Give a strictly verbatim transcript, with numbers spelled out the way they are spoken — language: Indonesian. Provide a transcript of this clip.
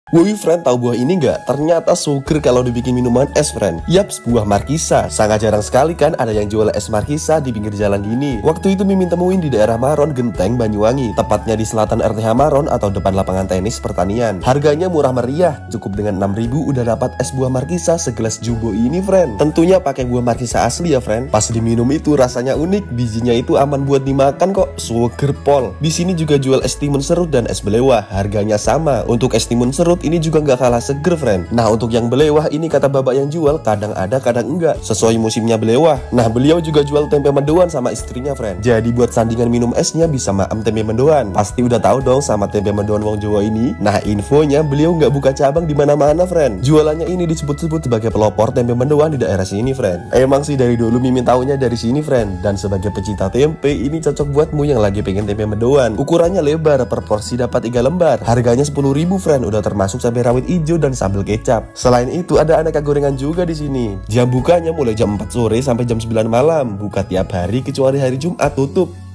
Woi friend, tahu buah ini nggak? Ternyata suger kalau dibikin minuman es friend. Yaps, buah markisa. Sangat jarang sekali kan ada yang jual es markisa di pinggir jalan gini. Waktu itu Mimin temuin di daerah Maron, Genteng, Banyuwangi. Tepatnya di selatan R T H Maron atau depan lapangan tenis pertanian. Harganya murah meriah, cukup dengan enam ribu udah dapat es buah markisa segelas jumbo ini friend. Tentunya pakai buah markisa asli ya friend. Pas diminum itu rasanya unik, bijinya itu aman buat dimakan kok. Suger pol. Di sini juga jual es timun serut dan es belewah. Harganya sama. Untuk es timun serut ini juga nggak kalah seger friend. Nah untuk yang belewah ini kata bapak yang jual kadang ada kadang enggak sesuai musimnya belewah. Nah beliau juga jual tempe mendoan sama istrinya friend. Jadi buat sandingan minum esnya bisa maem tempe mendoan. Pasti udah tahu dong sama tempe mendoan wong Jawa ini. Nah infonya beliau nggak buka cabang di mana-mana friend. Jualannya ini disebut-sebut sebagai pelopor tempe mendoan di daerah sini friend. Emang sih dari dulu Mimin taunya dari sini friend. Dan sebagai pecinta tempe ini cocok buatmu yang lagi pengen tempe mendoan. Ukurannya lebar, per porsi dapat tiga lembar. Harganya sepuluh ribu friend, udah termasuk cabai rawit hijau dan sambal kecap. Selain itu ada aneka gorengan juga di sini. Jam bukanya mulai jam empat sore sampai jam sembilan malam. Buka tiap hari kecuali hari Jumat tutup.